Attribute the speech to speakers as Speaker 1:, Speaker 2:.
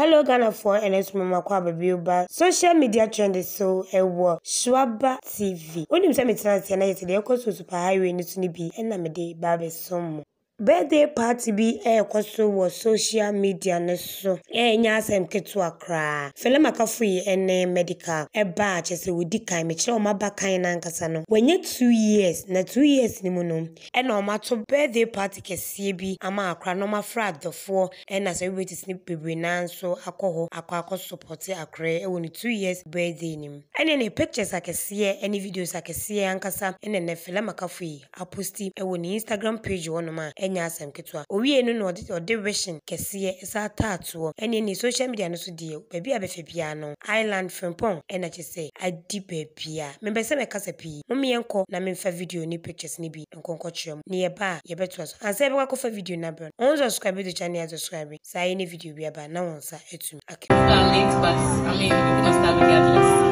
Speaker 1: Hello Ghana for NS Mama Kwa Baby social media trend is so Shwaba TV. When you say me tell you na yesterday I go to super highway ni tuni bi na me dey ba som. Birthday party bi kwaso was social media ne so. Nya asem ketua kra. Fele Makafui ene medical ba chese wodi kan me kire o maba kan na nkasa no. Wenye 2 years na 2 years ni mu no. Na o mato birthday party kese bi ama akra no mafra adofo na celebrities ni bebre na so akoho akwa support akra woni 2 years birthday nim. Ne pictures akese any videos akese ankasa ne Fele Makafui aposti woni Instagram page wonoma enya asem ketwa owie no no de wishing kese isa tato ni social media no so die baby abefa bia no island Frimpong na chese adi babia membe se mekasa pi mo yenko na memfa video ni pictures ni bi nkonko kyerem ne ye ba ye beto so anse be kwa fa video na bro on subscribe to the channel subscribe say any video bi aba na won sa etum
Speaker 2: late but I mean we just have a